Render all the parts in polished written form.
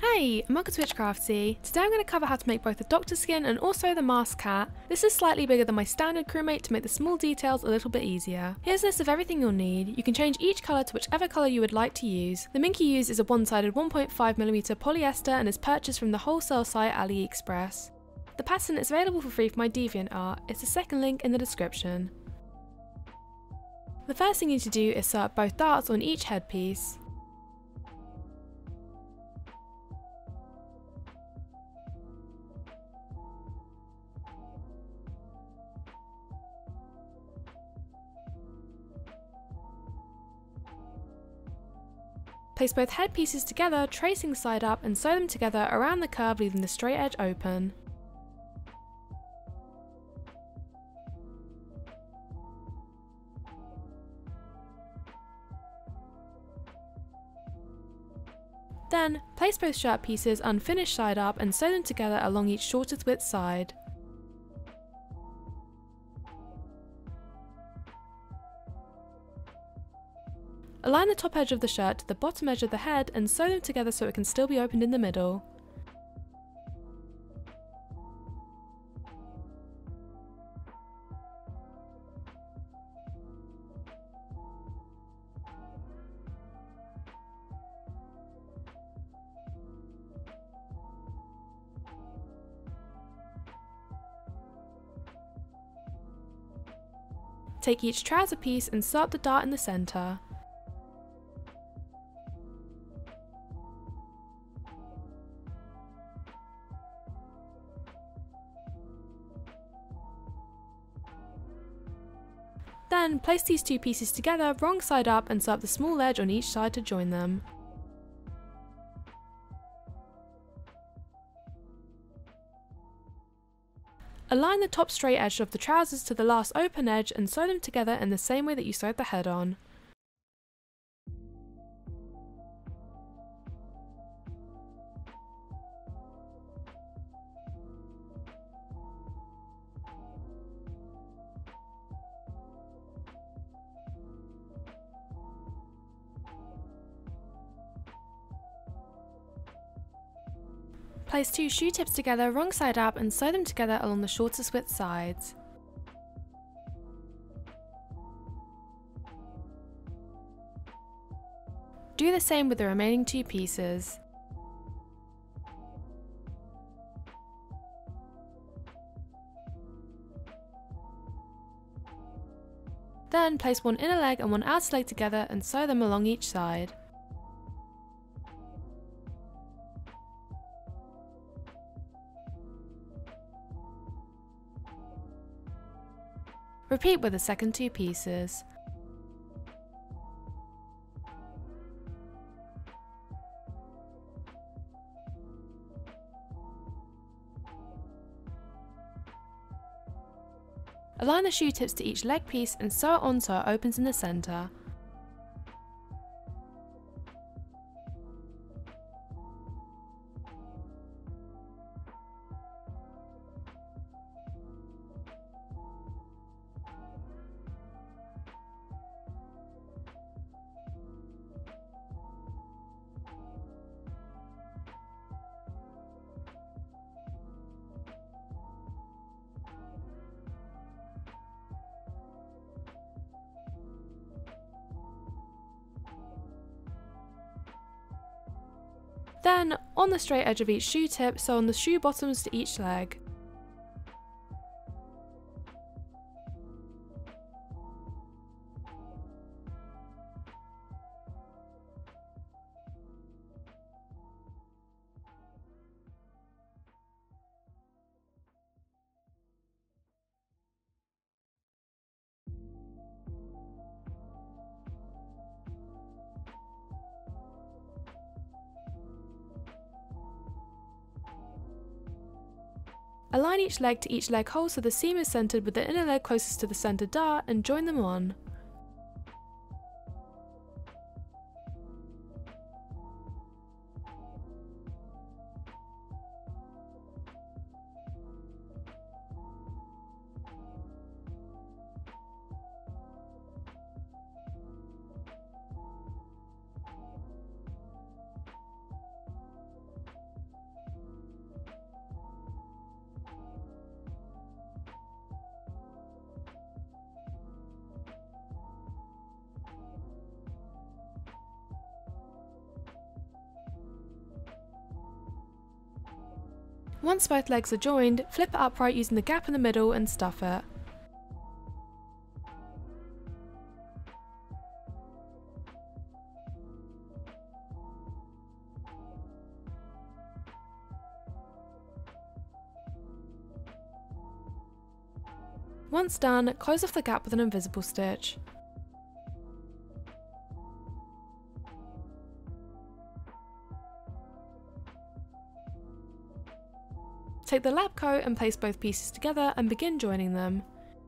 Hey, I'm Welcome to Witchcrafty. Today I'm going to cover how to make both the doctor skin and also the masked cat. This is slightly bigger than my standard crewmate to make the small details a little bit easier. Here's a list of everything you'll need. You can change each colour to whichever colour you would like to use. The mink you use is a one-sided 1.5mm polyester and is purchased from the wholesale site AliExpress. The pattern is available for free from my DeviantArt. It's the second link in the description. The first thing you need to do is sew up both darts on each headpiece. Place both headpieces together, tracing side up, and sew them together around the curve, leaving the straight edge open. Then, place both shirt pieces unfinished side up and sew them together along each shortest width side. Align the top edge of the shirt to the bottom edge of the head and sew them together so it can still be opened in the middle. Take each trouser piece and sew up the dart in the centre. Then, place these two pieces together wrong side up and sew up the small edge on each side to join them. Align the top straight edge of the trousers to the last open edge and sew them together in the same way that you sewed the head on. Place two shoe tips together wrong side up and sew them together along the shortest width sides. Do the same with the remaining two pieces. Then place one inner leg and one outer leg together and sew them along each side. Repeat with the second two pieces. Align the shoe tips to each leg piece and sew it on so it opens in the centre. Then, on the straight edge of each shoe tip, sew on the shoe bottoms to each leg. Align each leg to each leg hole so the seam is centered with the inner leg closest to the center dart and join them on. Once both legs are joined, flip it upright using the gap in the middle and stuff it. Once done, close off the gap with an invisible stitch. Take the lab coat and place both pieces together and begin joining them.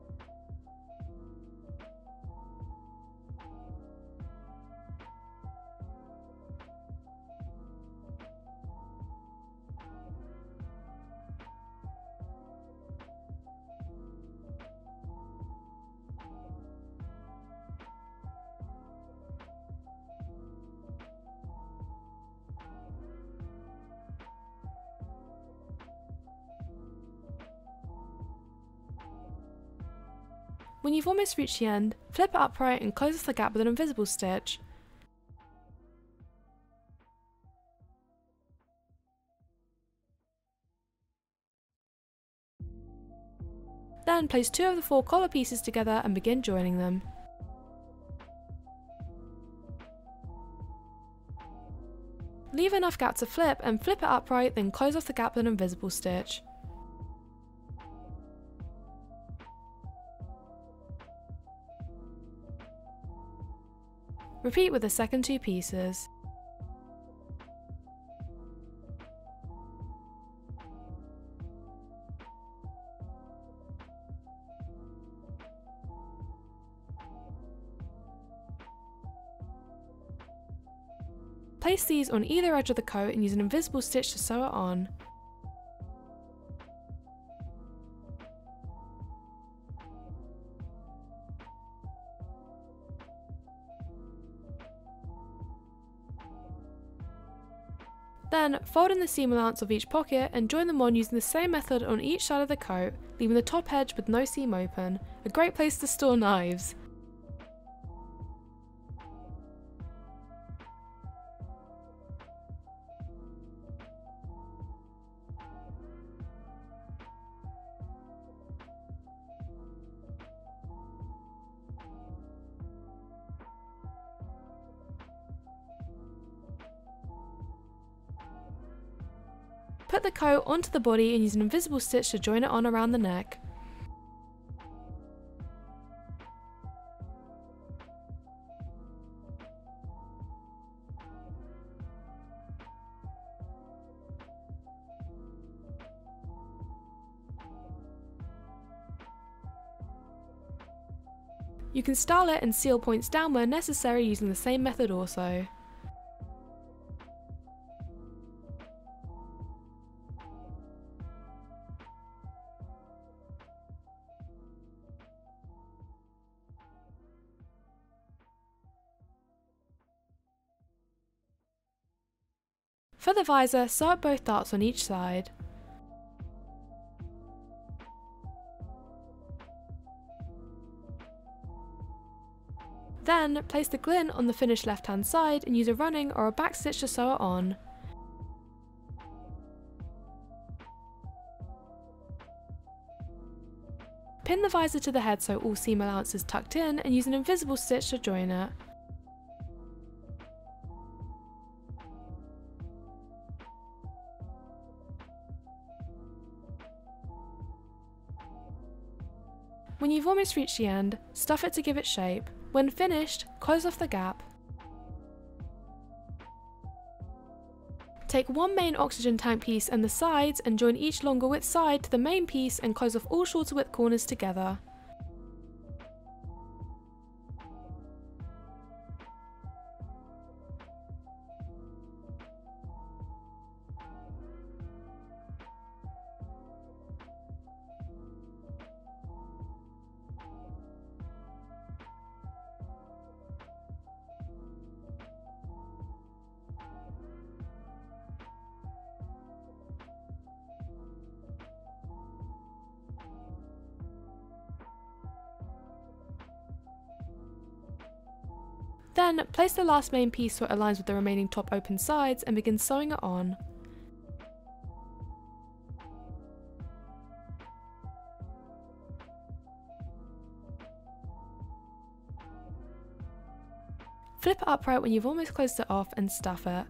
When you've almost reached the end, flip it upright and close off the gap with an invisible stitch. Then place 2 of the 4 collar pieces together and begin joining them. Leave enough gap to flip and flip it upright, then close off the gap with an invisible stitch. Repeat with the second 2 pieces. Place these on either edge of the coat and use an invisible stitch to sew it on. Then, fold in the seam allowance of each pocket and join them on using the same method on each side of the coat, leaving the top edge with no seam open. A great place to store knives. Put the coat onto the body and use an invisible stitch to join it on around the neck. You can style it and seal points down where necessary using the same method also. For the visor, sew up both darts on each side. Then, place the glint on the finished left-hand side and use a running or a back stitch to sew it on. Pin the visor to the head so all seam allowance is tucked in and use an invisible stitch to join it. When you've almost reached the end, stuff it to give it shape. When finished, close off the gap. Take one main oxygen tank piece and the sides and join each longer width side to the main piece and close off all shorter width corners together. Then, place the last main piece so it aligns with the remaining top open sides and begin sewing it on. Flip it upright when you've almost closed it off and stuff it.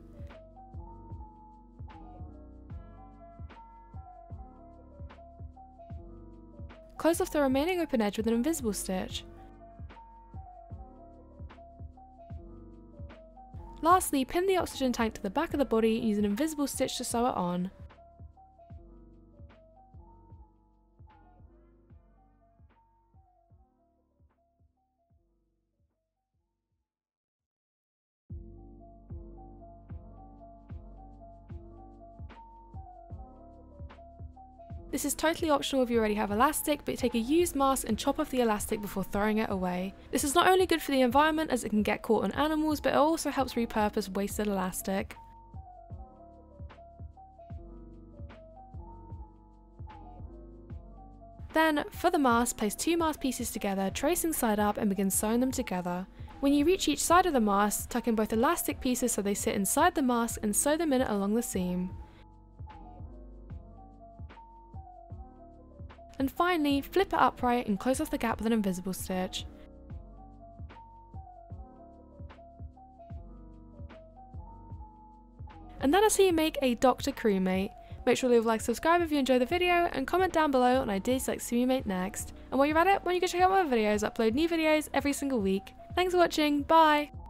Close off the remaining open edge with an invisible stitch. Lastly, pin the oxygen tank to the back of the body and use an invisible stitch to sew it on. This is totally optional if you already have elastic, but take a used mask and chop off the elastic before throwing it away. This is not only good for the environment as it can get caught on animals, but it also helps repurpose wasted elastic. Then, for the mask, place 2 mask pieces together, tracing side up, and begin sewing them together. When you reach each side of the mask, tuck in both elastic pieces so they sit inside the mask and sew them in along the seam. And finally, flip it upright and close off the gap with an invisible stitch. And that is how you make a Doctor crewmate. Make sure to leave a like, subscribe if you enjoyed the video, and comment down below on ideas like see me make next. And while you're at it, why don't you go check out my other videos, I upload new videos every single week. Thanks for watching, bye!